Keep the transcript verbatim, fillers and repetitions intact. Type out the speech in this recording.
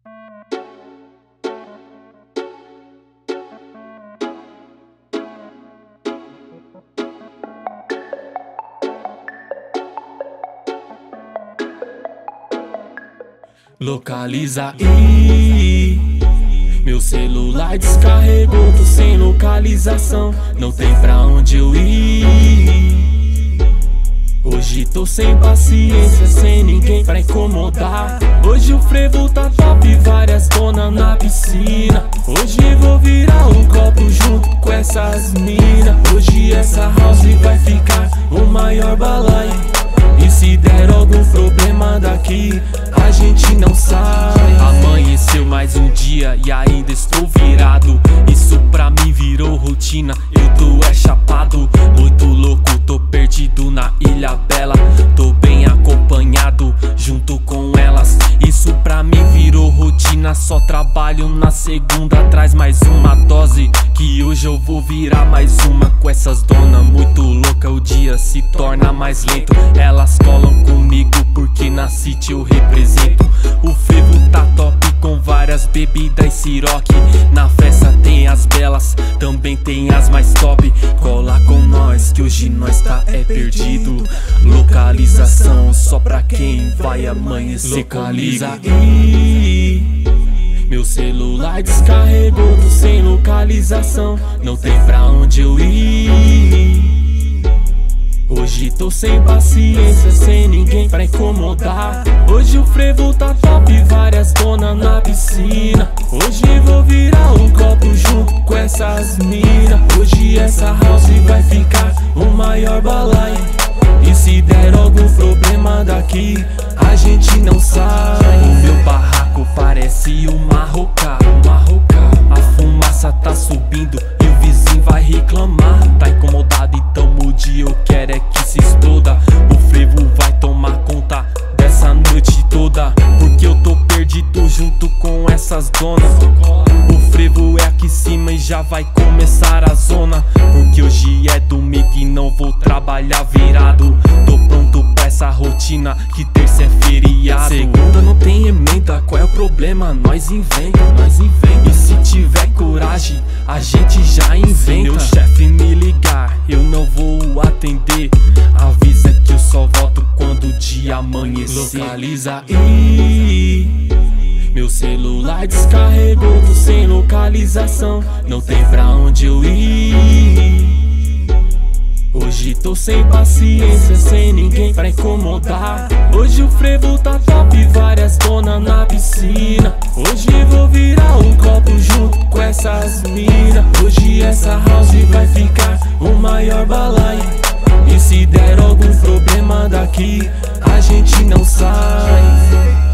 Localiza aí. Meu celular descarregou, tô sem localização, não tem pra onde eu ir. Hoje tô sem paciência, sem ninguém pra incomodar. Hoje o frevo tá top, várias donas na piscina. Hoje vou virar um copo junto com essas mina. Hoje essa house vai ficar o maior balaio. E se der algum problema daqui, a gente não sai. Amanheceu mais um dia e ainda estou virado. Isso pra mim virou rotina, eu tô é chapado. Muito louco, tô perdido na Ilha Bela. Tô bem acompanhado, junto com elas. Isso pra mim virou rotina, só trabalho na segunda. Traz mais uma dose, que hoje eu vou virar mais uma. Com essas donas muito louca, o dia se torna mais lento. Elas colam comigo porque na city eu represento. O frevo tá top com várias bebidas siroque. Na festa tem as belas, também tem as mais top. Cola com nós que hoje nós tá é perdido. Localização só pra quem vai amanhecer. Localiza aí. Meu celular descarregou, tô sem localização, não tem pra onde eu ir. Hoje tô sem paciência, sem ninguém pra incomodar. Hoje o frevo tá top, várias donas na piscina. Hoje vou virar um copo junto com essas mina. Hoje essa house vai ficar o maior balaio. E se der algum problema daqui, a gente não sai. O meu barraco parece uma roca, uma roca. A fumaça tá subindo e o vizinho vai reclamar. Tá incomodado, então mude, eu quero é que se exploda. O frevo vai tomar conta dessa noite toda, porque eu tô perdido junto com essas donas. O frevo é aqui em cima e já vai começar a zona, porque hoje é domingo e não vou trabalhar virado. Tô pronto pra essa rotina, que terça é feriado. Segunda não tem emenda, qual é o problema? Nós inventa, nós inventa. E se tiver coragem, a gente já inventa. Se meu chefe me ligar, eu não vou atender. Avisa que eu só volto quando o dia amanhecer. Localiza aí. Meu celular descarregou, tô sem localização, não tem pra onde eu ir. Hoje tô sem paciência, sem ninguém pra incomodar. Hoje o frevo tá top, várias donas na piscina. Hoje vou virar um copo junto com essas mina. Hoje essa house vai ficar o maior balaio. E se der algum problema daqui, a gente não sai.